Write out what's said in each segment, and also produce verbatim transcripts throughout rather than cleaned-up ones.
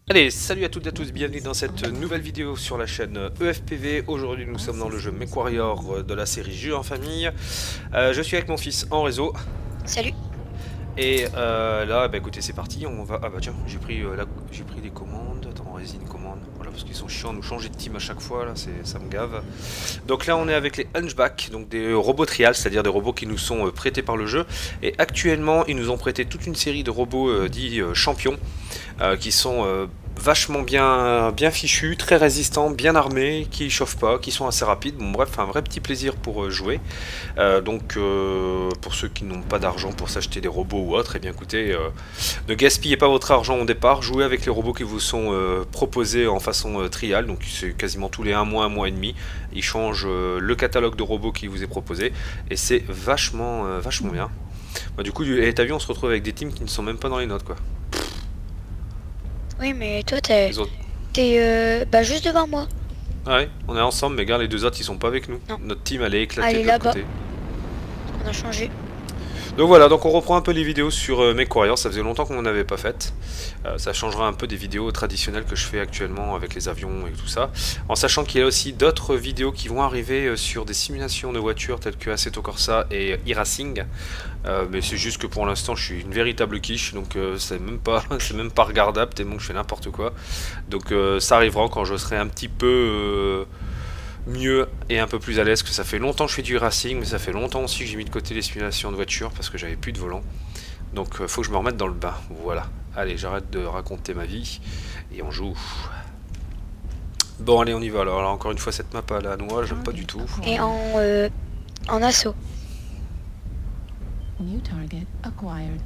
Allez, salut à toutes et à tous, bienvenue dans cette nouvelle vidéo sur la chaîne E F P V. Aujourd'hui nous sommes dans le jeu MechWarrior de la série Jeux en famille. Euh, je suis avec mon fils en réseau. Salut. Et euh, là, bah écoutez, c'est parti, on va... Ah bah tiens, j'ai pris, euh, la... j'ai pris les commandes. Attends, résine commande. Voilà, parce qu'ils sont chiants à nous changer de team à chaque fois, là, ça me gave. Donc là, on est avec les Hunchback, donc des robots trials, c'est-à-dire des robots qui nous sont euh, prêtés par le jeu. Et actuellement, ils nous ont prêté toute une série de robots euh, dits euh, champions. Euh, qui sont euh, vachement bien, bien fichus, très résistants, bien armés, qui chauffent pas, qui sont assez rapides. Bon bref, un vrai petit plaisir pour euh, jouer. Euh, donc euh, pour ceux qui n'ont pas d'argent pour s'acheter des robots ou autres, eh bien écoutez, euh, ne gaspillez pas votre argent au départ, jouez avec les robots qui vous sont euh, proposés en façon euh, trial, donc c'est quasiment tous les un mois, un mois et demi. Ils changent euh, le catalogue de robots qui vous est proposé et c'est vachement, euh, vachement bien. Bah, du coup, t'as vu, on se retrouve avec des teams qui ne sont même pas dans les notes quoi. Oui, mais toi, t'es autres... euh, bah, juste devant moi. Ah ouais, on est ensemble, mais regarde, les deux autres, ils sont pas avec nous. Non. Notre team, elle est éclatée Allez, de l'autre côté. On a changé. Donc voilà, donc on reprend un peu les vidéos sur euh, MechWarrior, ça faisait longtemps qu'on n'en avait pas fait. Euh, ça changera un peu des vidéos traditionnelles que je fais actuellement avec les avions et tout ça. En sachant qu'il y a aussi d'autres vidéos qui vont arriver euh, sur des simulations de voitures telles que Assetto Corsa et e-Racing. Euh, mais c'est juste que pour l'instant je suis une véritable quiche, donc euh, c'est même pas c'est même pas regardable tellement que je fais n'importe quoi. Donc euh, ça arrivera quand je serai un petit peu... Euh, mieux et un peu plus à l'aise, que ça fait longtemps que je fais du racing, mais ça fait longtemps aussi que j'ai mis de côté les simulations de voiture parce que j'avais plus de volant. Donc euh, faut que je me remette dans le bain. Voilà. Allez, j'arrête de raconter ma vie et on joue. Bon allez, on y va. Alors là, encore une fois, cette map à la noix, j'aime pas du tout. Et en euh, en assaut. New target acquired.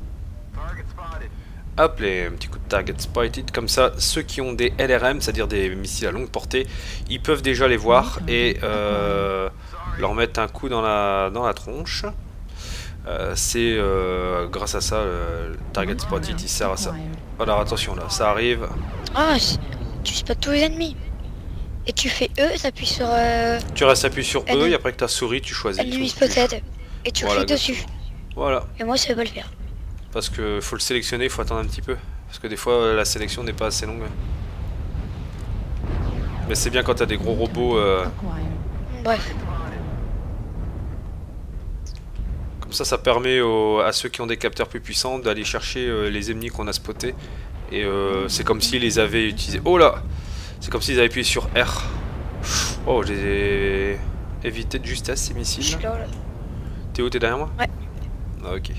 Hop, les petits coups de target spotted, comme ça, ceux qui ont des L R M, c'est-à-dire des missiles à longue portée, ils peuvent déjà les voir et euh, leur mettre un coup dans la, dans la tronche. Euh, c'est euh, grâce à ça, le target spotted, il sert à ça. Alors attention là, ça arrive. Ah, tu spots tous les ennemis. Et tu fais E, t'appuies sur... Euh, tu restes appuyé sur E et après que ta souris, tu choisis. Ennemi spotted. Et tu voilà, cliques dessus. Voilà. Et moi, ça va pas le faire. Parce que faut le sélectionner, il faut attendre un petit peu. Parce que des fois la sélection n'est pas assez longue. Mais c'est bien quand t'as des gros robots. Euh... Bref. Comme ça, ça permet aux, à ceux qui ont des capteurs plus puissants d'aller chercher euh, les ennemis qu'on a spotés. Et euh, c'est comme s'ils les avaient utilisés. Oh là! C'est comme s'ils avaient appuyé sur R. Oh, j'ai évité de justesse ces missiles. T'es où? T'es derrière moi? Ouais. Ah, ok.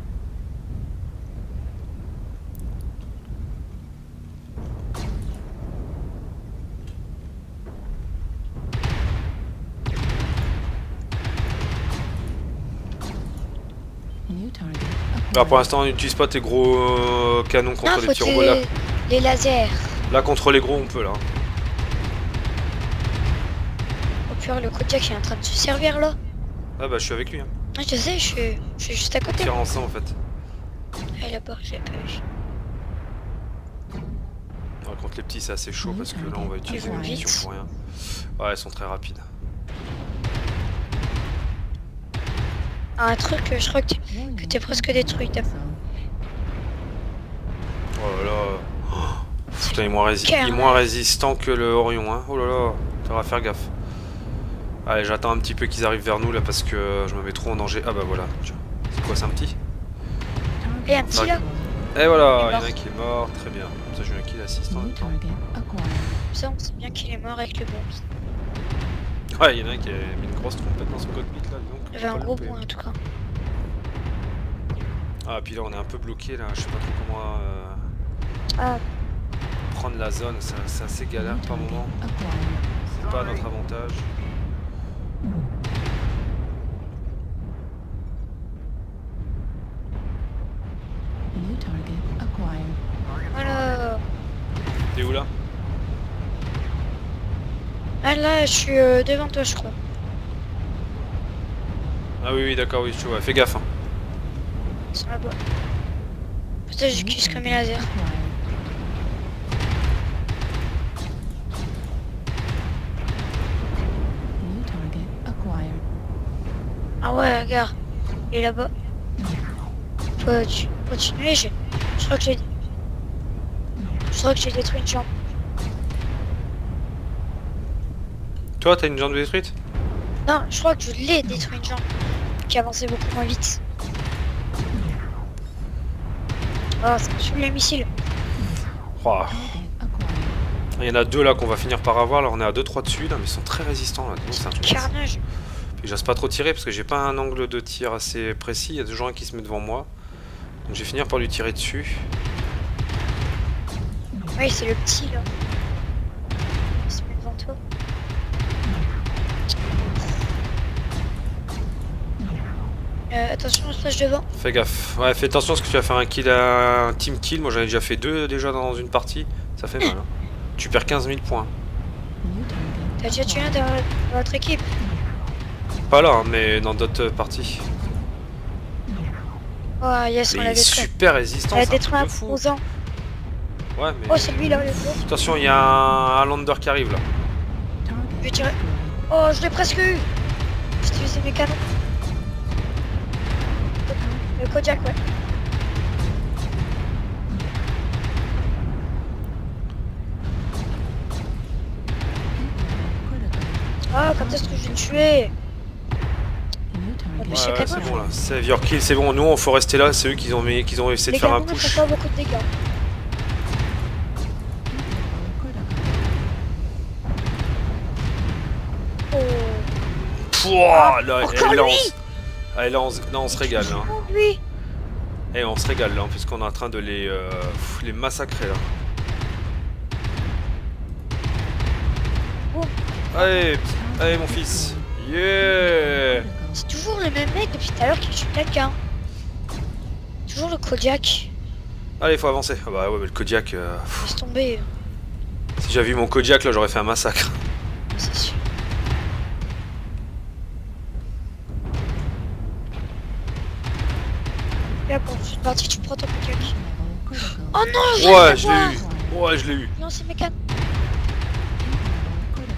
Alors pour l'instant on n'utilise pas tes gros euh, canons contre non, les petits robots là. Les lasers. Là contre les gros on peut là. Oh purée, le Kodiak est en train de se servir là. Ah bah je suis avec lui hein. Ah, je sais, je suis, je suis juste à côté. On tire ensemble en fait. Ah là-bas, j'ai pas vu. Alors, contre les petits c'est assez chaud parce que là on va utiliser les munitions pour rien. Ouais, elles sont très rapides. Un truc, je crois que tu que t'es presque détruit. Oh là là. Oh, putain, il est moins, rési il est moins résistant que le Orion hein. Oh là là, t'auras à faire gaffe. Allez, j'attends un petit peu qu'ils arrivent vers nous là parce que je me mets trop en danger. Ah bah voilà. C'est quoi, c'est un petit? Et un petit là. Et voilà, il y en a un qui est mort, très bien. Comme ça j'ai un kill assist en même temps. Ça on sait bien qu'il est mort avec le bomb. Ouais, il y en a un qui a mis une grosse trompette dans son cockpit là, donc. Il y avait un gros point en tout cas. Ah, puis là on est un peu bloqué là, je sais pas trop comment euh, ah. prendre la zone, c'est assez galère par moment. C'est pas à notre avantage. Voilà. T'es où là? Ah là, je suis euh, devant toi, je crois. Ah oui, oui, d'accord, oui, je vois. Fais gaffe. Hein. Sur la boîte. Peut-être j'utilise comme mes lasers. Ah ouais, regarde. Il est là-bas. Faut continuer, je... je crois que j'ai... crois que j'ai détruit une jambe. Toi, t'as une jambe détruite? Non, je crois que je l'ai détruit une jambe. Qui avançait beaucoup moins vite. Oh, ça me saoule les missiles. Oh. Target acquired. Il y en a deux là qu'on va finir par avoir. Là, on est à deux trois dessus là, mais ils sont très résistants là. Donc, c'est un truc. Carnage. Puis j'ose pas trop tirer parce que j'ai pas un angle de tir assez précis. Il y a toujours un qui se met devant moi. Donc je vais finir par lui tirer dessus. Oui, c'est le petit là. Il se met devant toi. Euh, attention, on se passe devant. Fais gaffe. Ouais, fais attention parce que tu vas faire un kill à un team kill. Moi j'en ai déjà fait deux déjà dans une partie. Ça fait mal. Hein. Tu perds quinze mille points. New target. T'as déjà tué un dans dans votre équipe. Pas là, hein, mais dans d'autres parties. Oh, yes, on Mais il l'a est détruit. super résistant. On l'a C'est un détruit truc un de fou. posant. Ouais, mais. Oh, c'est lui là, le gros. Attention, il y a un, un lander qui arrive là. Target Je vais tirer. destroyed. Oh, je l'ai presque eu. J'ai utilisé mes canons. Le Kodiak, ouais. Critical. Ah, comme est-ce que je vais le tuer? New target. Mais Ouais, c'est ouais, quand c'est même- bon là. Save your kill, c'est bon. Nous, on faut rester là. C'est eux qui ont, mis, qui ont essayé Les de faire un canons ne push. font pas beaucoup de dégâts. Critical. Oh, Pouah, là, encore et là, on, lui s- ah, et là, on, s- là, on se régale. Là. oh, lui. Et on se régale là, puisqu'on est en train de les, euh, pff, les massacrer là. Oh. Allez, allez mon fils. Yeah. C'est toujours le même mec depuis tout à l'heure qui tue quelqu'un. Toujours le Kodiak. Allez, faut avancer. Ah bah ouais, mais le Kodiak. euh, pff, Laisse tomber. si j'avais vu mon Kodiak là, j'aurais fait un massacre. C'est sûr. Là, quand tu es parti, tu prends ton Kodiak. Level critical. Oh non, je Ouais, l'ai je l'ai eu. Ouais, je l'ai eu. Non, c'est mes canons. Critical.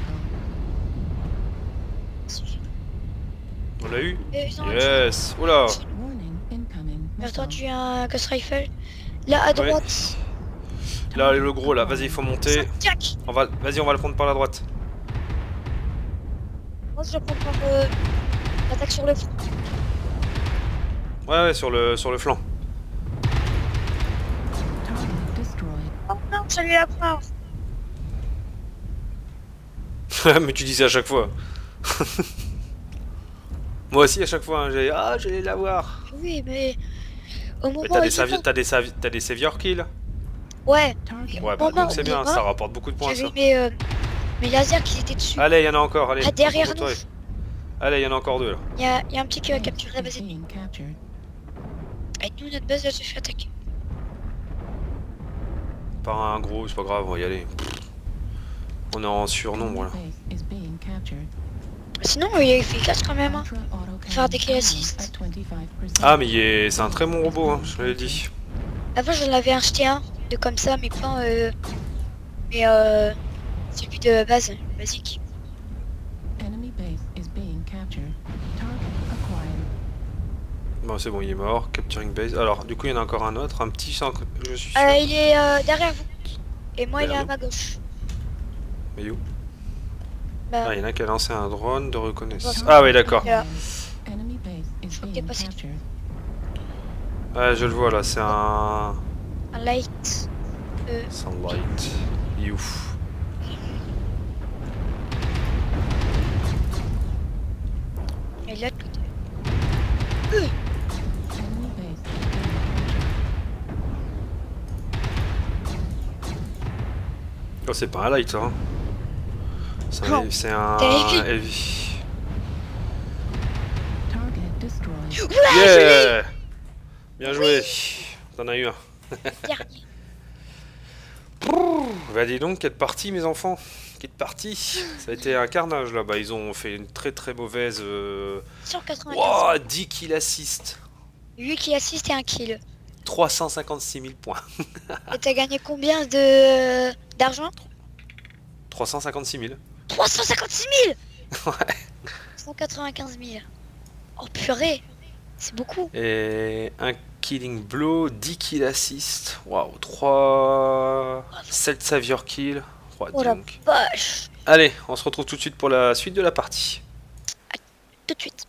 On l'a eu. Euh, non, Yes. Oula. Warning, incoming J'ai missile. entendu un Ghost Rifle. Là, à droite. Là, le gros là. Vas-y, il faut monter. Kodiak. On va, vas-y, on va le prendre par la droite. Moi, je prends par euh, l'attaque sur le front. Ouais, ouais, sur le, sur le flanc. Target destroyed. Oh non, j'allais la prendre. Mais tu dis ça à chaque fois. Moi aussi à chaque fois, hein, j'ai ah j'allais l'avoir. Oui, mais au moment Mais t'as où des il est savi- mort- t'as des savi- t'as des savior kills. Ouais, Target. Ouais, bah Oh non, donc c'est il est bien, mort. ça rapporte beaucoup de points ça. j'avais mes, euh, mes lasers qui étaient dessus. Allez, il y en a encore, allez. Ah, derrière nous. concentre-toi. Allez, il y en a encore deux là. Il y a, il y a un petit qui va capturer la Is base ennemie. being captured. Et nous, notre base va se faire attaquer. Par un gros, c'est pas grave, on va y aller. On est en surnombre là. Enemy base is being captured. Sinon, il est efficace quand même. Hein. Ultra auto Faire des cannon kills assist. at twenty-five percent. Ah mais il est... c'est un très bon robot, hein, je l'avais dit. Avant, j'en avais acheté un de comme ça, mais pas. Euh, mais euh, celui de base, basique. Enemy base is being captured. Target acquired. Bon c'est bon, il est mort. Capturing base. Alors du coup il y en a encore un autre, un petit sans... Je suis sûr. Euh, il est euh, derrière vous. Et moi, il est Derrière à ma gauche. Mais où? Bah, Ah, il y en a qui a lancé un drone de reconnaissance. Ouais. Ah oui d'accord. Là. Enemy base is Je crois que being t'es passé. captured. Ouais je le vois là, c'est un... un light. Euh, Sunlight. Il est ouf. et là, de l'autre. Enemy base is being captured. Oh c'est pas un light hein. C'est un, Non, c'est un t'es heavy. heavy. Target destroyed. Ouais, je l'ai. Yeah. Bien joué. T'en as eu un. Dernier. Bah dis donc, quelle partie mes enfants. Quelle partie. Ça a été un carnage là-bas. Ils ont fait une très très mauvaise... Euh... cent quatre-vingt-quinze. Wow, dix kills assist. Lui qui assiste et un kill. trois cent cinquante-six mille points. Et t'as gagné combien de d'argent? trois cent cinquante-six mille. trois cent cinquante-six mille. Ouais. cent quatre-vingt-quinze mille. Oh purée. C'est beaucoup. Et un killing blow, dix kills assist. Waouh, trois... sept savior kills. Oh, Oh la donc. vache. Allez, on se retrouve tout de suite pour la suite de la partie. Tout de suite.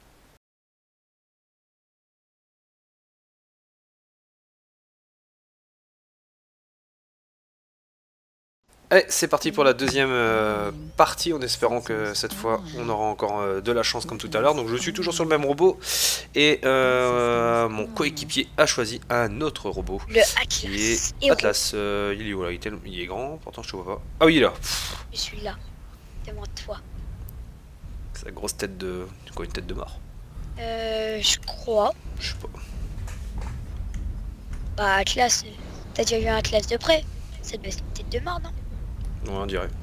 Allez, c'est parti pour la deuxième euh, partie, en espérant que cette fois on aura encore euh, de la chance comme tout à l'heure. Donc je suis toujours sur le même robot et euh, mon coéquipier a choisi un autre robot. Le Qui Atlas. est Atlas. Euh, il est où là? Il est, tel- il est grand, pourtant je te vois pas. Ah oui, il est là. Pff, Je suis là. Demande toi. sa grosse tête de... quoi, une tête de mort? Euh, je crois. Je sais pas. Bah Atlas, euh, t'as déjà vu un Atlas de près? Ça doit être une tête de mort, non? Ouais, on dirait.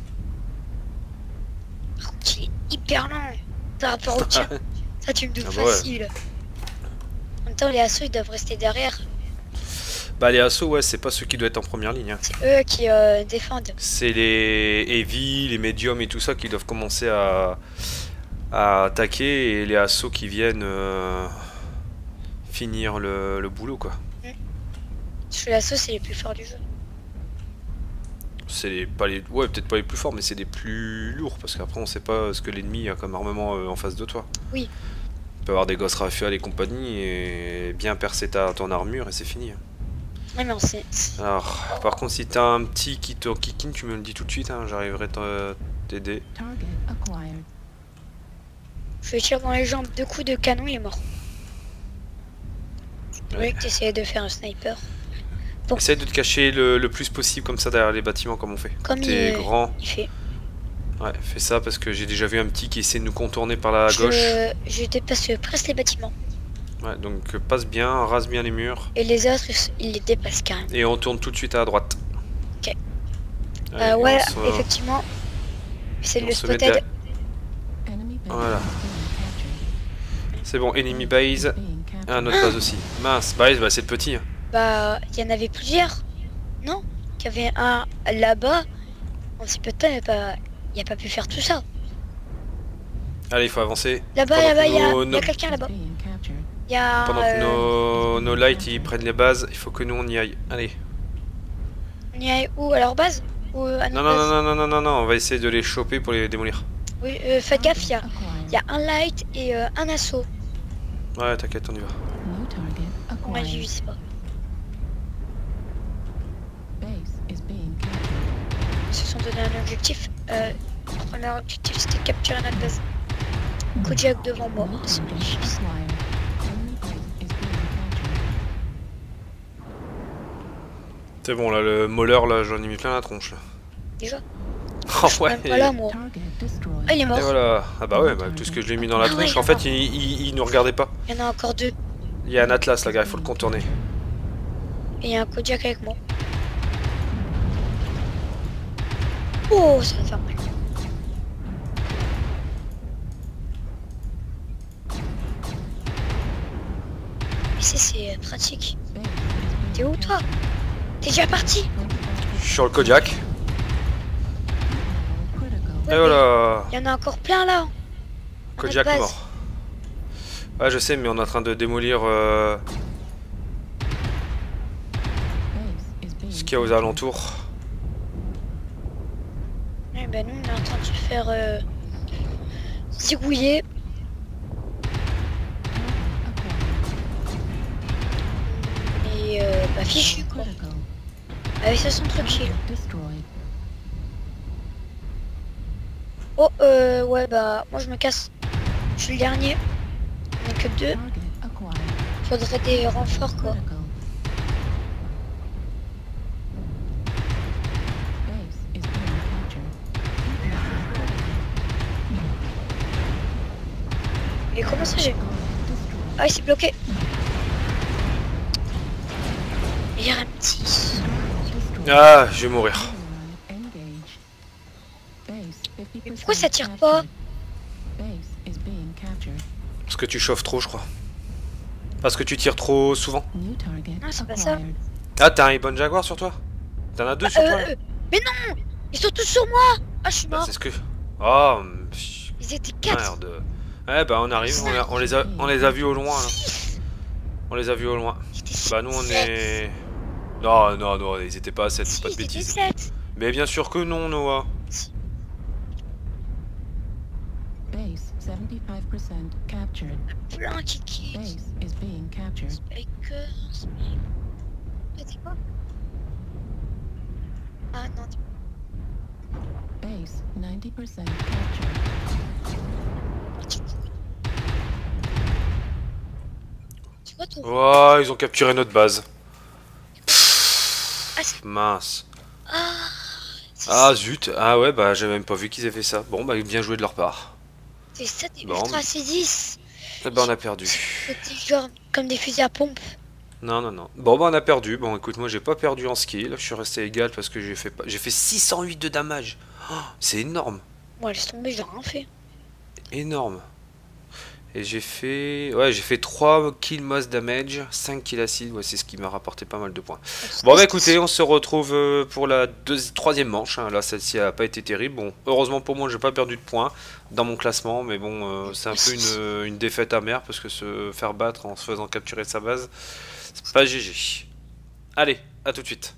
Par contre, il est hyper lent par rapport au tien. Ça, tu me doutes Ah bah ouais. facile. En même temps, les assauts, ils doivent rester derrière. Bah les assauts, ouais, c'est pas ceux qui doivent être en première ligne. Hein. C'est eux qui euh, défendent. C'est les heavy, les mediums et tout ça qui doivent commencer à, à attaquer, et les assauts qui viennent euh, finir le, le boulot, quoi. Parce que l'assaut, c'est les plus forts du jeu. C'est les, pas les, ouais, peut-être pas les plus forts, mais c'est les plus lourds, parce qu'après on sait pas ce que l'ennemi a comme armement euh, en face de toi. Oui. Tu peux avoir des gosses rafales et compagnie et bien percer ta, ton armure et c'est fini. Ouais, mais on sait. Alors, par contre, si t'as un petit qui te kicking, tu me le dis tout de suite, hein, j'arriverai t'aider. Target acquired. Je lui tire dans les jambes deux coups de canon, il est mort. Ouais. Oui, que t'essayais de faire un sniper. Essaye de te cacher le, le plus possible comme ça derrière les bâtiments, comme on fait. Comme T'es il, grand. il fait. Ouais, fais ça parce que j'ai déjà vu un petit qui essaie de nous contourner par la Je, gauche. je dépasse presque les bâtiments. Ouais, donc euh, passe bien, rase bien les murs. Et les autres, ils les dépassent carrément. Et on tourne tout de suite à droite. Ok. Allez, Euh, ouais, on se- effectivement. C'est on le se met spotted. derrière. Enemy base Voilà. is being captured. C'est bon, enemy base. Being Ah, captured. notre base aussi. Mince, base, bah c'est le petit. Bah, il y en avait plusieurs. Non? Il y avait un là-bas. En si peu de temps, il n'y a pas pu faire tout ça. Allez, il faut avancer. Là-bas, Pendant là-bas, que il y a, nos- il y a nos- quelqu'un là-bas. Being captured. Il y a. Pendant que euh, nos, nos lights ils prennent les bases, il faut que nous on y aille. Allez. On y est où? À leur base? Ou à Non, notre non, base? non, non, non, non, non, on va essayer de les choper pour les démolir. Oui, euh, faites gaffe, il y a, Acquired. il y a un light et euh, un assaut. Ouais, t'inquiète, on y va. New target Moi, je acquired. sais pas. Base is being captured. Ils se sont donné un objectif. Euh, le premier objectif, c'était de capturer notre base. Kojak devant moi. New C'est target magnifique. acquired. Enemy base is being captured. C'est bon, là, le moller, là, j'en ai mis plein la tronche, là. Déjà. Oh, Je suis ouais. même pas là, moi. Target destroyed. Ah, il est mort. Et voilà. Ah bah ouais, bah, tout ce que je lui ai mis dans la Ah ouais, tronche, en fait, il, il, il nous regardait pas. Il y en a encore deux. Il y a un atlas, là, gars, il faut le contourner. Et il y a un Kojak avec moi. Oh, ça va faire mal. Ici, c'est euh, pratique. Base is being T'es où, toi? captured. T'es déjà parti? Je suis sur le Kodiak. Critical. Et voilà. Il y en a encore plein là. Kodiak base. mort. Ouais, je sais, mais on est en train de démolir euh, Base is being ce qu'il y a aux captured. alentours. Eh ben nous, on est en train de se faire euh, zigouiller. Et euh, bah fichu quoi. Critical. Avec ça, sont tranquille. Target destroyed. Oh, euh, ouais, bah moi je me casse. Je suis le dernier. On est que deux. Target acquired. Faudrait des renforts quoi. Critical. Base is being captured. Et comment ça j'ai. Target destroyed. Ah, il s'est bloqué. Il y a un petit. Destroyed. Ah, je vais mourir. Override engaged. Base fifty percent pourquoi ça tire pas? captured. Base is being captured. Parce que tu chauffes trop, je crois. Parce que tu tires trop souvent. New target Non, c'est pas ça. acquired. Ah, t'as un Ibon Jaguar sur toi? T'en as deux sur Euh, toi là? euh, mais non! Ils sont tous sur moi! Ah, je suis Bah, mort. c'est ce que... Oh, pff, Ils étaient quatre. merde. Ouais, bah on arrive, on, a- on les, a, on les a vus au loin là. On les a vus au loin. Ils étaient Bah nous on sept. est... Non, non, non, ils étaient pas à sept, Si, pas de ils étaient bêtises. sept. Mais bien sûr que non, Noah. Base seventy-five percent captured. Plein qui quittent. Base is being captured. Spikers. Ah, c'est quoi? Ah non, Base ninety percent captured. tu vois ton... Oh, ils ont capturé notre base. Ah, c'est... Mince. Ah, c'est Ah zut. Ah ouais, bah j'avais même pas vu qu'ils avaient fait ça. Bon, bah bien joué de leur part. c'est ça des Bon. Ultra C dix. Eh ben on a perdu. C'était genre comme des fusils à pompe. Non, non, non. Bon, bah on a perdu. Bon, écoute, moi j'ai pas perdu en skill. Je suis resté égal parce que j'ai fait pas... j'ai fait six cent huit de damage. Oh, c'est énorme. Moi, laisse tomber, j'ai rien fait. Énorme. Et j'ai fait... Ouais, j'ai fait trois kills mass damage, cinq kills acid. Ouais, c'est ce qui m'a rapporté pas mal de points. Bon, bah écoutez, on se retrouve euh, pour la deuxi- troisième manche. Hein. Là, celle-ci a pas été terrible. Bon, heureusement pour moi, j'ai pas perdu de points dans mon classement. Mais bon, euh, c'est un peu une, une défaite amère parce que se faire battre en se faisant capturer sa base, c'est pas G G. Allez, à tout de suite.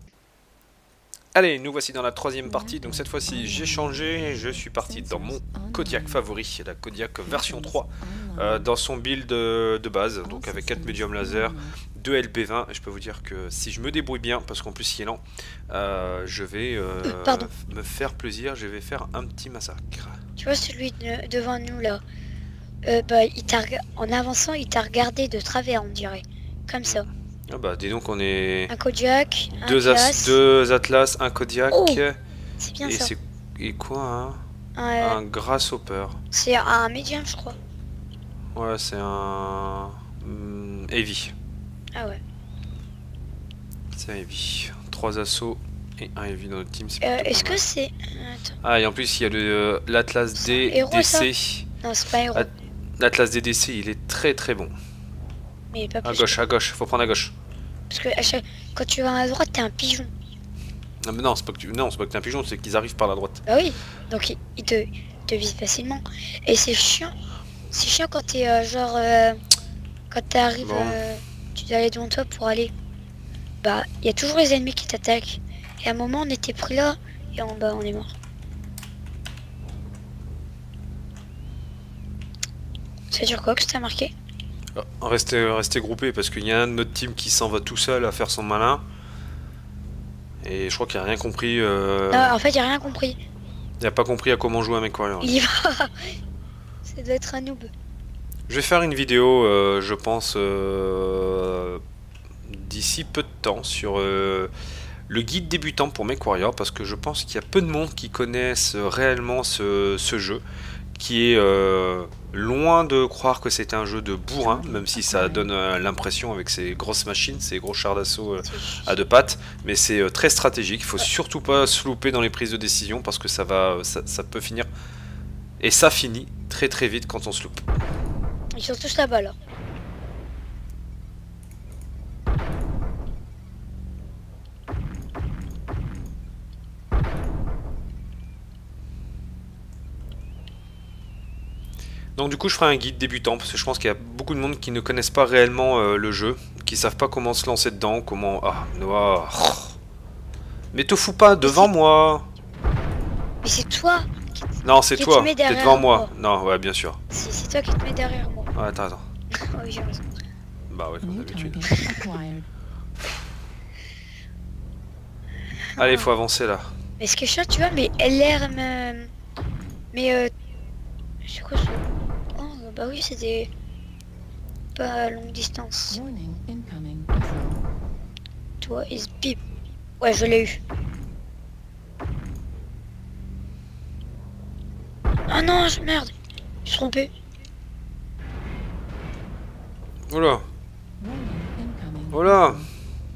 Allez, nous voici dans la troisième partie. Donc cette fois-ci, j'ai changé. Je suis parti dans mon Kodiak favori, la Kodiak version trois, euh, dans son build de, de base. Donc avec quatre médiums laser, deux L P vingt. Et je peux vous dire que si je me débrouille bien, parce qu'en plus il est lent, euh, je vais euh, Euh, pardon. me faire plaisir. Je vais faire un petit massacre. Tu vois celui de- devant nous là. Euh, bah, il t'a rega- en avançant, il t'a regardé de travers, on dirait. Comme ça. Ah bah dis donc on est Un Kodiak, un deux, as- Class. deux Atlas, un Kodiak. Oh, C'est bien et ça. c'est et quoi hein Un, euh, Un Grasshopper. C'est un médium, je crois. Ouais, c'est un hum, Heavy. Ah ouais. C'est un Heavy. Trois assauts et un Heavy dans le team. c'est Euh, plutôt Est-ce pas que mal. c'est... Attends. Ah, et en plus, il y a le euh, l'Atlas D un héros, ça DC. Non, c'est pas un héros. Ah, L'Atlas D D C, il est très très bon. Mais il est pas À plus. gauche, à gauche, faut prendre à gauche. Parce que à chaque... quand tu vas à droite, t'es un pigeon. Non, mais non, c'est pas que tu... non, c'est pas que t'es un pigeon, c'est qu'ils arrivent par la droite. Bah oui. Donc il, il te, il te vise facilement. Et c'est chiant. C'est chiant quand t'es euh, genre... euh, quand t'arrives... Bon. euh, tu dois aller devant toi pour aller... Bah, il y a toujours les ennemis qui t'attaquent. Et à un moment, on était pris là. Et en bas, on est mort. Ça dure quoi que ça a marqué? Ah, Restez, restez groupés parce qu'il y a un de notre team qui s'en va tout seul à faire son malin. Et je crois qu'il a rien compris. Euh... Non, en fait, il a rien compris. Il a pas compris à comment jouer à MechWarrior. Il y va. Ça doit être un noob. Je vais faire une vidéo, euh, je pense, euh, d'ici peu de temps sur euh, le guide débutant pour MechWarrior parce que je pense qu'il y a peu de monde qui connaissent réellement ce, ce jeu qui est euh, loin de croire que c'est un jeu de bourrin, même si ça donne euh, l'impression avec ces grosses machines, ces gros chars d'assaut euh, à deux pattes, mais c'est euh, très stratégique, il faut surtout pas se louper dans les prises de décision parce que ça, va, ça, ça peut finir, et ça finit très très vite quand on se loupe. Ils sont tous là-bas, là. Donc du coup je ferai un guide débutant parce que je pense qu'il y a beaucoup de monde qui ne connaissent pas réellement euh, le jeu, qui savent pas comment se lancer dedans, comment... Ah, Noah... Mais te fous pas devant moi. Mais c'est toi. Non, c'est Qui toi, te met t'es derrière devant moi. moi. Non, ouais, bien sûr. C'est c'est toi qui te mets derrière moi. Ouais, attends, attends. Oh, oui, j'ai raison. Bah ouais, comme New d'habitude. target acquired. Allez, faut avancer là. Mais ce que je sais, tu vois, mais L R me... Mais euh... c'est quoi ça? Oh, bah oui, c'est des... Pas à longue distance. Warning, incoming missile. Toi, is bip. Ouais, je l'ai eu. Ah non, je... merde. Je suis trompé. Oula, Warning, incoming oula. missile.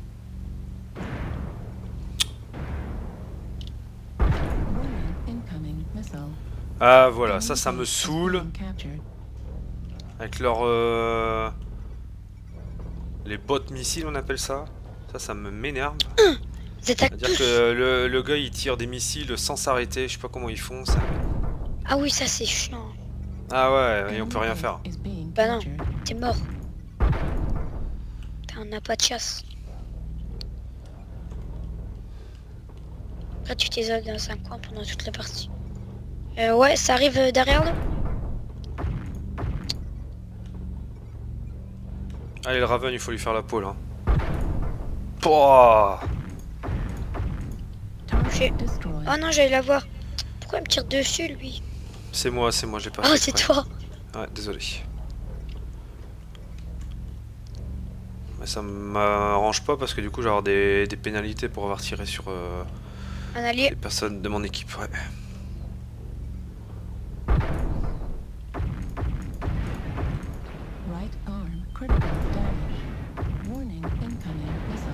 Warning, incoming missile. Ah voilà, ça, Enemy ça me base is saoule. being captured. Avec leur... euh, les bottes missiles, on appelle ça. Ça, ça me m'énerve. Ils attaquent C'est-à-dire tous. que le, le gars, il tire des missiles sans s'arrêter. Je sais pas comment ils font, ça. Ah oui, ça c'est chiant. Ah ouais, et on peut Enemy rien base faire. is being Bah non. captured. T'es mort. on n'a pas de chasse. Là, tu t'isoles dans un coin pendant toute la partie. Euh, ouais, ça arrive euh, derrière nous. Allez, le Raven, il faut lui faire la peau là. Pouah. Target destroyed. Oh non, j'allais la voir. Pourquoi il me tire dessus, lui? C'est moi, c'est moi, j'ai pas Oh, fait c'est exprès. toi. Ouais, désolé. Mais ça m'arrange pas parce que du coup, j'ai avoir des, des pénalités pour avoir tiré sur euh, Un allié. les personnes de mon équipe. Ouais. Right arm critical damage. Warning incoming missile.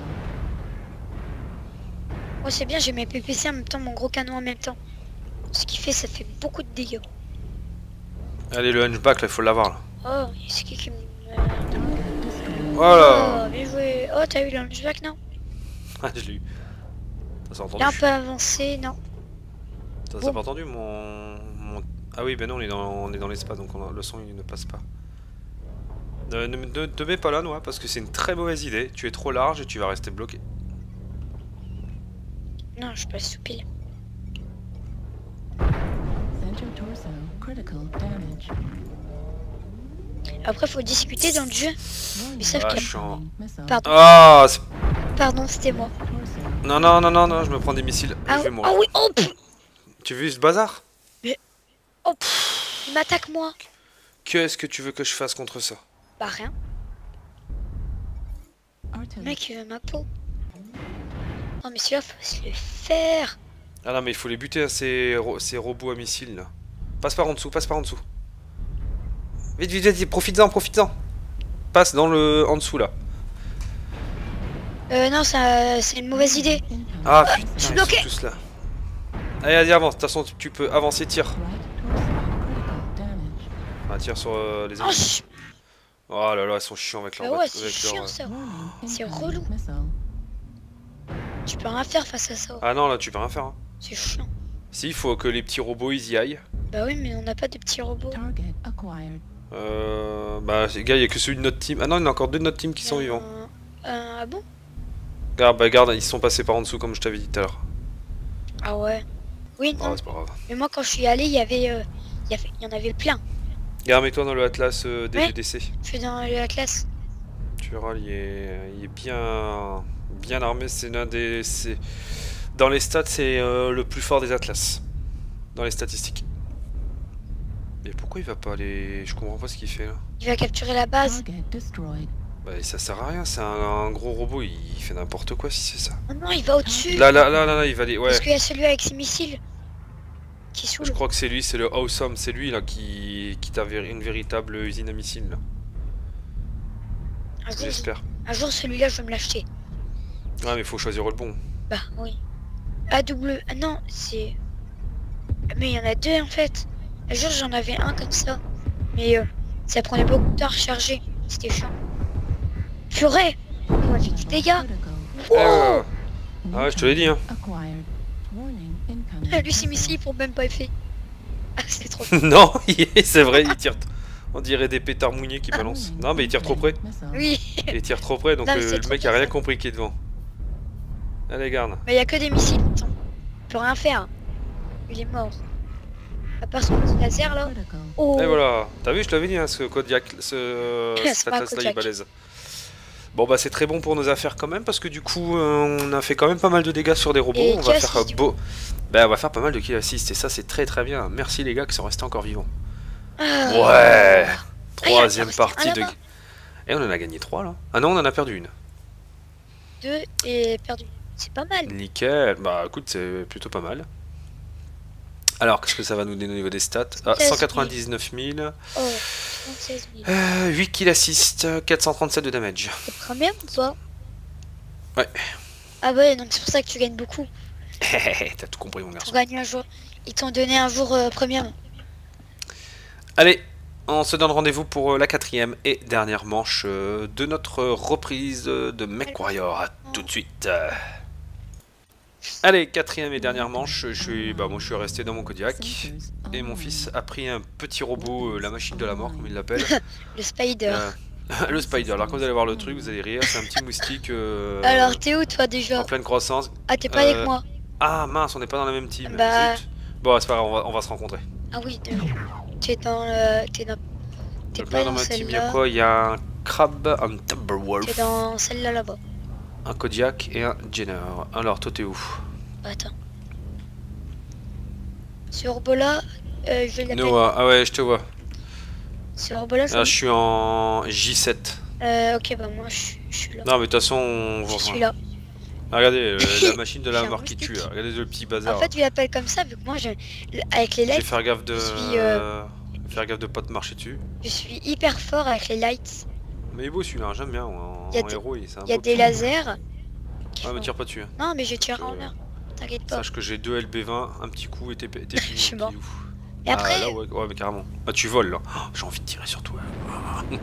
Oh, c'est bien, j'ai mes P P C en même temps, mon gros canon en même temps. Ce qui fait, ça fait beaucoup de dégâts. Allez, le hunchback là, il faut l'avoir là. Oh, c'est qui qui me... Target destroyed. Voilà. Oh, bien joué. Oh, t'as eu le hunchback, non? Ah, je l'ai eu. Ça s'est entendu. Il a un peu avancé, non? Ça Bon. s'est pas entendu mon... mon- Ah oui, ben non, on est dans, on est dans l'espace donc on a- le son il ne passe pas. Ne, ne, ne te mets pas là, Noah, parce que c'est une très mauvaise idée. Tu es trop large et tu vas rester bloqué. Non, je passe sous pile. Center torso critical damage. Après, faut discuter dans le jeu. Warning Mais sauf Ah, que... chiant. incoming missile. Pardon, Ah c'est- pardon, c'était moi. Left torso. Non, non, non, non, non, je me prends des missiles. Ah, je vais oh mourir. oui, oh, pff, Tu veux ce bazar? oh, pff, il m'attaque moi. Qu'est-ce que tu veux que je fasse contre ça? Bah rien, Artillery. mec, euh, ma peau. Oh mais celui-là, faut se le faire. Ah non, mais il faut les buter, hein, ces, ro- ces robots à missiles là. Passe par en dessous, passe par en dessous. Vite, vite, vite, profites-en, profites-en. Passe dans le... en dessous là. Euh, non, ça, c'est une mauvaise idée. Incoming. Ah putain, je suis ils sont bloqué. tous là. Allez, allez, avance, de toute façon tu peux avancer, tire. Right torso critical damage. Ah, tire sur euh, les Oh, ennemis. je- Oh là là, ils sont chiants avec leur... bah ouais, bat- c'est avec leur, chiant euh, ça. Warning C'est incoming relou. missile. Tu peux rien faire face à ça. Ah non, là tu peux rien faire. Hein. C'est chiant. Si, il faut que les petits robots ils y aillent. Bah oui, mais on n'a pas de petits robots. Target acquired. Euh... Bah, les gars, il y a que celui de notre team. Ah non, il y en a encore deux de notre team qui sont Euh, vivants. euh, ah bon? Regarde, bah garde, ils sont passés par en dessous comme je t'avais dit tout à l'heure. Ah ouais. Oui, Ah, non. c'est pas grave. Mais moi, quand je suis allé, il y avait, euh, il y avait, il y en avait plein. Regarde, mets-toi dans le Atlas euh, des Ouais. G D C. Je suis dans la classe. Tu verras, il est, il est bien, bien armé. C'est l'un des, c'est dans les stats, c'est euh, le plus fort des Atlas. Dans les statistiques. Mais pourquoi il va pas aller? Je comprends pas ce qu'il fait là. Il va capturer la base. Target destroyed. Bah ça sert à rien. C'est un, un gros robot. Il, il fait n'importe quoi si c'est ça. Oh non, il va au-dessus. Là, là, là, là, là, il va aller. Ouais. Parce qu'il y a celui avec ses missiles qui Je saoule. crois que c'est lui. C'est le Awesome. C'est lui là qui, qui t'a vé- une véritable usine à missiles là. Un jour, J'espère. un jour, celui-là, je vais me l'acheter. Ouais, mais faut choisir le bon. Bah oui. A W. Ah non, c'est. Mais il y en a deux en fait. Un jour, j'en avais un comme ça. Mais euh, ça prenait beaucoup de temps à recharger. C'était chiant. Purée! Il m'a fait des dégâts! Critical. Eh, Wow! ouais. Ah ouais, je te l'ai dit hein. Acquired. Warning incoming. Ah, lui, ses missile. missiles, ils font même pas effet. Ah, c'est trop. Non, c'est vrai, il tire. On dirait des pétards mouillés qui balancent. Non, mais il tire trop près. Missile. Oui! Il tire trop près, donc Non, mais euh, c'est le trop mec bien, a rien ça. compris qui est devant. Allez, garde. Mais il y a que des missiles. Attends. Il peut rien faire. Il est mort. À part son petit laser là. Critical. Oh! Et voilà. T'as vu, je t'avais dit, hein, ce Kodiak, ce C'est cet pas un Atlas là, il est Kodiak. balèze. Bon, bah, c'est très bon pour nos affaires quand même, parce que du coup, euh, on a fait quand même pas mal de dégâts sur des robots. Et on kill va assist, faire euh, du beau. Bah, on va faire pas mal de kill assist, et ça, c'est très très bien. Merci les gars qui sont restés encore vivants. Ah. Ouais! Ah, Troisième il y en a partie resté de. un là-bas. Et on en a gagné trois là. Ah non, on en a perdu une. Deux et perdu. C'est pas mal. Nickel, bah écoute, c'est plutôt pas mal. Alors, qu'est-ce que ça va nous donner au niveau des stats? Ah, seize mille. cent quatre-vingt-dix-neuf mille, Oh, trente-seize mille. euh, huit kills assist, quatre cent trente-sept de damage. C'est premium ou pas? Ouais. Ah ouais, donc c'est pour ça que tu gagnes beaucoup. T'as tout compris mon Pour garçon. gagner un jour. Ils t'ont donné un jour euh, premium. Allez, on se donne rendez-vous pour euh, la quatrième et dernière manche euh, de notre reprise euh, de MechWarrior. À tout de suite. Euh. Allez, quatrième et dernière manche, je suis, bah moi je suis resté dans mon Kodiak. Et mon fils a pris un petit robot, euh, la machine de la mort comme il l'appelle. Le Spider. Euh, Le spider, alors quand vous allez voir le truc, vous allez rire, c'est un petit moustique euh, Alors, t'es où toi déjà? en pleine croissance. Ah, t'es pas Euh, avec moi? Ah mince, on n'est pas dans la même team. Bah. Zut. Bon, c'est pas grave, on va, on va se rencontrer. Ah oui, de- t'es dans le. T'es dans. T'es Donc pas là, dans dans ma team, il y a celle-là. quoi? Il y a un crabe, un T'es Timberwolf, dans celle-là là-bas. un Kodiak et un Jenner. Alors, toi, t'es où? Attends. Ce robot-là, euh, je l'appelle. Noah, ah ouais, je te vois. Ce robot-là, ça. Ah, je suis en J sept. Euh, ok, bah moi, je je suis là. Non, mais de toute façon, on Je va suis là. Ah, regardez, euh, la machine de la J'ai un mort qui moustique. tue, là. Regardez le petit bazar. En fait, je l'appelle comme ça, vu que moi, je... avec les J'ai lights, faire gaffe de. je suis, euh, Faire gaffe de pas te marcher dessus. je suis hyper fort avec les lights. Mais il est beau celui-là, j'aime bien. En, Y a en des- héros, il- c'est un Il y a beau des petit- lasers. qui Ah, me font- tire pas dessus. hein. Non, mais je tire en Euh, l'air. T'inquiète pas. Sache que j'ai deux L B vingt, un petit coup et t'es t'es Je fini. suis mon mort. petit loup. Et après, Ah, là, ouais, ouais, mais carrément. Ah, tu voles là. Oh, j'ai envie de tirer sur toi. ouais.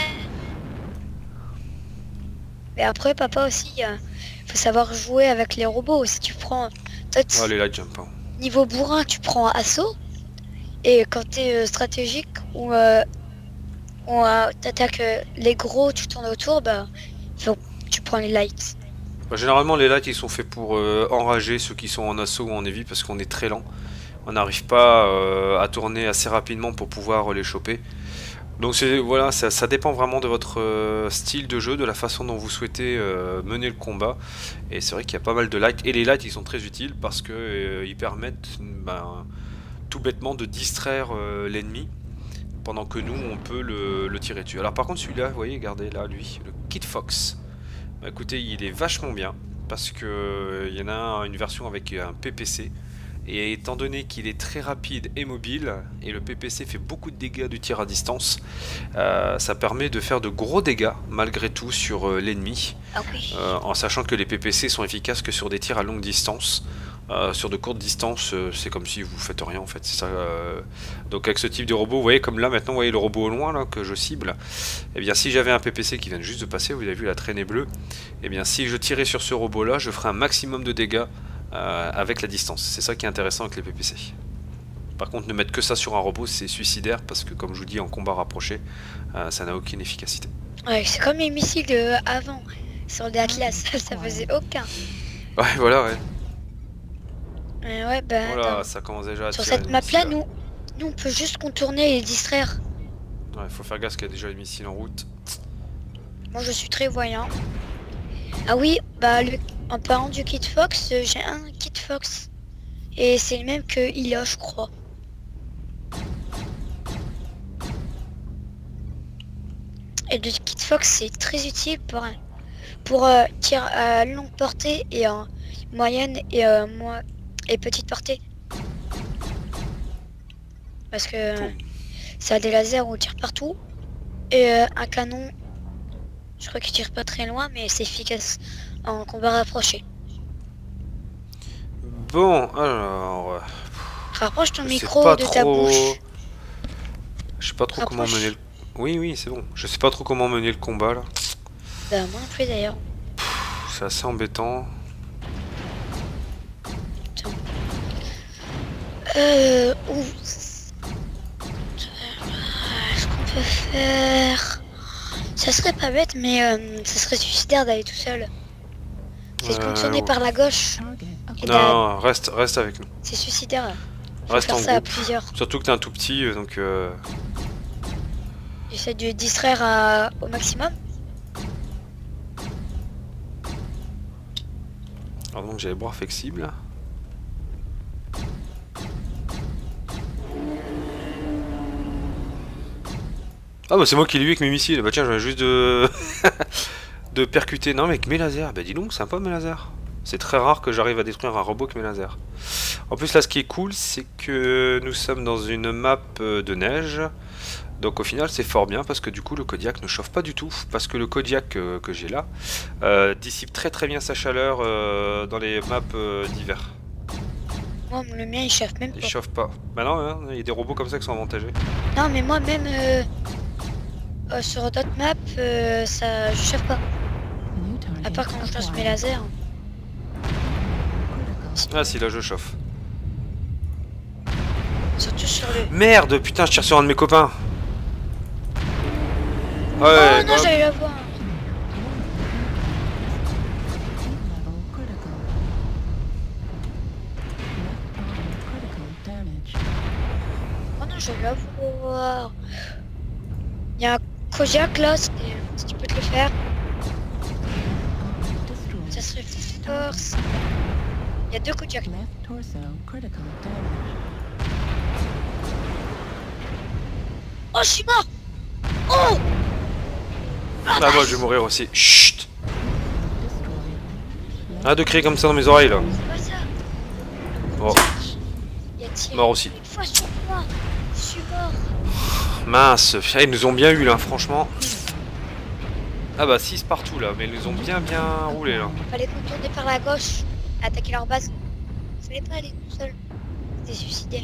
Mais après, papa aussi, euh, faut savoir jouer avec les robots. Si tu prends. Toi, tu- Oh, les light jump. hein. niveau bourrin, tu prends assaut. Et quand t'es euh, stratégique ou euh, ou euh, t'attaques euh, les gros, tu tournes autour, bah faut, tu prends les lights. Bah, généralement, les lights ils sont faits pour euh, enrager ceux qui sont en assaut ou en heavy parce qu'on est très lent. On n'arrive pas euh, à tourner assez rapidement pour pouvoir euh, les choper. Donc c'est voilà, ça, ça dépend vraiment de votre euh, style de jeu, de la façon dont vous souhaitez euh, mener le combat. Et c'est vrai qu'il y a pas mal de lights. Et les lights ils sont très utiles parce que euh, ils permettent ben, tout bêtement de distraire euh, l'ennemi pendant que nous on peut le, le tirer dessus. Alors par contre celui-là, vous voyez, regardez là, lui, le Kid Fox. Bah, écoutez, il est vachement bien parce que euh, il y en a une version avec un P P C. Et étant donné qu'il est très rapide et mobile, et le P P C fait beaucoup de dégâts du tir à distance, euh, ça permet de faire de gros dégâts malgré tout sur euh, l'ennemi, Ah oui. euh, en sachant que les P P C sont efficaces que sur des tirs à longue distance. Euh, sur de courtes distances, euh, c'est comme si vous faites rien en fait. C'est ça, euh... Donc avec ce type de robot, vous voyez comme là maintenant, vous voyez le robot au loin là que je cible. Et bien si j'avais un P P C qui vient juste de passer, vous avez vu la traînée bleue. Et bien si je tirais sur ce robot là, je ferais un maximum de dégâts euh, avec la distance. C'est ça qui est intéressant avec les P P C. Par contre, ne mettre que ça sur un robot, c'est suicidaire parce que comme je vous dis, en combat rapproché, euh, ça n'a aucune efficacité. Ouais, c'est comme les missiles de avant sur des Atlas, ça faisait aucun. Ouais, voilà, ouais. Euh, ouais, bah Voilà, attends. ça commence déjà à Sur tirer cette les map là, missiles. nous, nous on peut juste contourner et les distraire. Ouais, faut faire gaffe qu'il y a déjà les missiles en route. Moi je suis très voyant. Ah oui, bah le, en parlant du Kid Fox, euh, j'ai un Kid Fox. Et c'est le même que il a, je crois. Et le Kid Fox c'est très utile pour, pour euh, tir à longue portée et en moyenne et, euh, moi, et petite portée. Parce que euh, ça a des lasers où on tire partout. Et euh, un canon, je crois qu'il tire pas très loin, mais c'est efficace en combat rapproché. Bon, alors... euh, Rapproche ton je sais micro pas de ta trop- bouche. Je sais pas trop comment Rapproche. mener le... Oui, oui, c'est bon. Je sais pas trop comment mener le combat, là. Bah moi non plus d'ailleurs. C'est assez embêtant. Euh... Ouh. Ce qu'on peut faire... Ça serait pas bête, mais euh, ça serait suicidaire d'aller tout seul. C'est Euh, contourné par la gauche. Target Et Non, d'aller- non, reste, reste avec nous. C'est suicidaire. Faut Reste faire en ça à groupe. plusieurs. Surtout que t'es un tout petit, euh, donc... Euh... J'essaie de distraire à- au maximum. Alors donc j'ai les bras flexibles. Ah bah c'est moi qui l'ai eu avec mes missiles. Bah tiens, j'avais juste de... de percuter. Non mais avec mes lasers. Bah dis donc, sympa mes lasers. C'est très rare que j'arrive à détruire un robot avec mes lasers. En plus là ce qui est cool, c'est que nous sommes dans une map euh, de neige. Donc au final c'est fort bien parce que du coup le Kodiak ne chauffe pas du tout. Parce que le Kodiak euh, que j'ai là euh, dissipe très très bien sa chaleur euh, dans les maps euh, d'hiver. Moi, le mien, il chauffe même Il pas. chauffe pas. Bah non, hein, il y a des robots comme ça qui sont avantagés. Non, mais moi, même euh, euh, sur d'autres maps, euh, ça, je chauffe pas. New À target part quand je lance mes acquired. lasers. Critical. Ah si, là je chauffe. Surtout sur le... Merde, putain, je tire sur un de mes copains. Ouais, Oh non, bah, j'allais la voir. Level critical. Left arm critical damage. Oh non, j'allais la voir. Il y a un Kojak là, si si tu peux te le faire. Arm destroyed. Ça serait force. Il y a deux Kojak. Left torso critical damage. Oh, je suis mort. Oh. ah moi je vais mourir aussi. Chut. Destroyed. Arrête de crier comme ça dans mes oreilles là. C'est pas ça. Oh, Il y a tiré mort aussi. une fois sur moi. Je suis mort. Mince, ah, ils nous ont bien eu là, franchement. Ah bah six partout là, mais ils nous ont bien bien roulé là. Fallait contourner par la gauche. Attaquer leur base. Fallait pas aller tout seul. C'était suicidaire.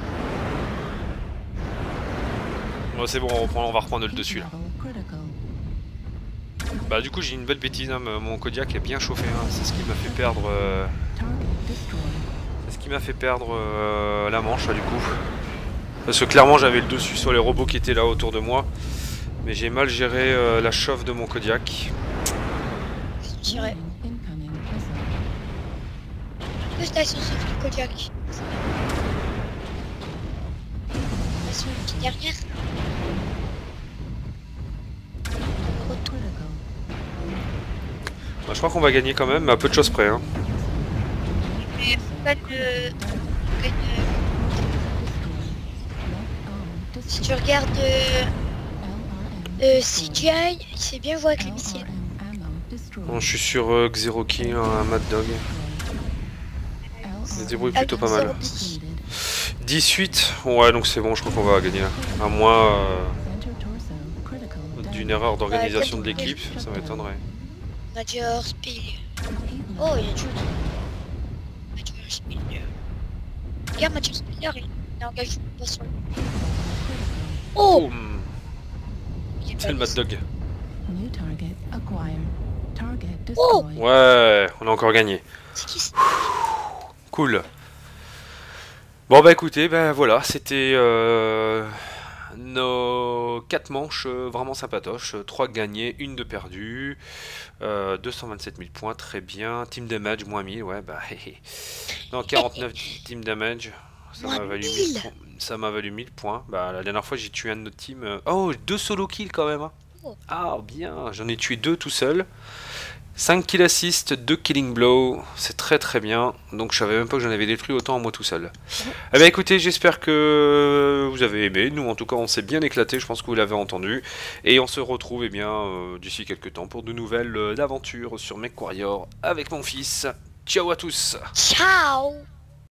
Bon, c'est bon, on, reprend, on va reprendre le dessus là. Level critical. Bah du coup j'ai une belle bêtise, hein, mon Kodiak est bien chauffé, hein. C'est ce qui m'a fait perdre euh, Target destroyed. c'est ce qui m'a fait perdre euh, la manche là, du coup. Parce que clairement j'avais le dessus sur les robots qui étaient là autour de moi. Mais j'ai mal géré euh, la chauffe de mon Kodiak. Je tirais. Warning, incoming missile. Deux stations sauf le Kojak. Station qui est derrière. Critical. Bah, je crois qu'on va gagner quand même, mais à peu de choses près, hein. Mais pas de. pas de- Si tu regardes euh, euh, C G I, il sait bien jouer avec les missiles. Bon, je suis sur euh, Xeroki, un Mad Dog. Il se débrouille plutôt pas mal. dix-huit, ouais donc c'est bon, je crois qu'on va gagner là. À moins euh, d'une erreur d'organisation de l'équipe, ça m'étonnerait. Major Spill. Oh, il y a du Major Spiller. Regarde, Major Spiller, il est engagé pas sur le. Oh, Boum. il est C'est le Mad Dog. New target acquired. Target Oh. destroyed. Ouais, on a encore gagné. C'est qui ça? Cool. Bon bah écoutez, ben voilà, c'était euh, nos quatre manches euh, vraiment sympatoches. trois gagnés, une de perdue, euh, deux cent vingt-sept mille points, très bien. Team damage, moins mille, ouais bah hé hé. Non, quarante-neuf team damage, ça m'a Moins valu mille. mille points. Ça m'a valu mille points. Bah la dernière fois j'ai tué un de notre team. euh, Oh, deux solo kills quand même. Hein. Oh. Ah bien, j'en ai tué deux tout seul. cinq kill assist, deux killing blow, c'est très très bien. Donc je savais même pas que j'en avais détruit autant en moi tout seul. Eh bien écoutez, j'espère que vous avez aimé. Nous en tout cas on s'est bien éclaté, je pense que vous l'avez entendu. Et on se retrouve eh bien euh, d'ici quelques temps pour de nouvelles euh, aventures sur MechWarrior avec mon fils. Ciao à tous. Ciao.